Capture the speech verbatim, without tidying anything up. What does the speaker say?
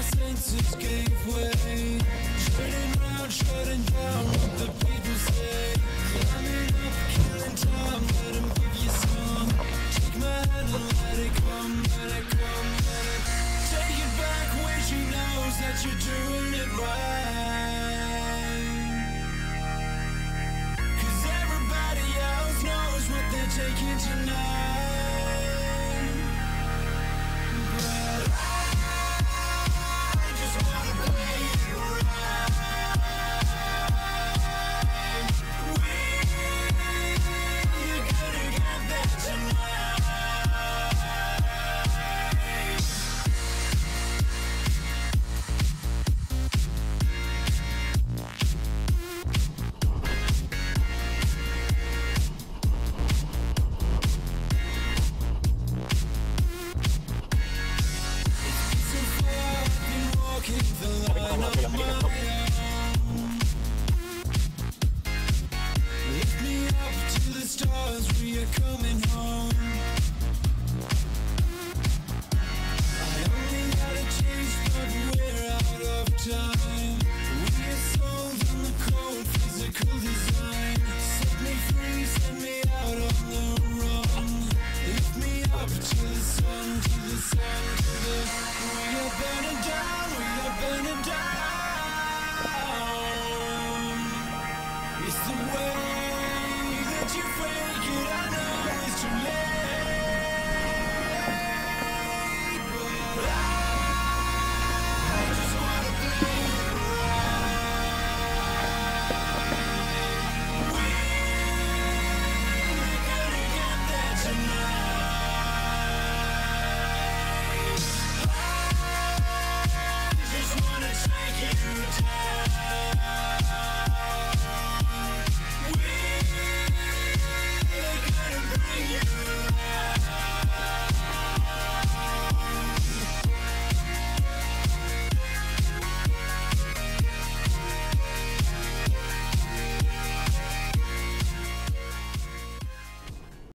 my senses gave way. Shutting round, shutting down what the people say. Climbing up, killing time, let 'em give you some. Take my hand and let it come, let it come, let it. Take it back when she knows that you're doing it right. 'Cause everybody else knows what they're taking tonight.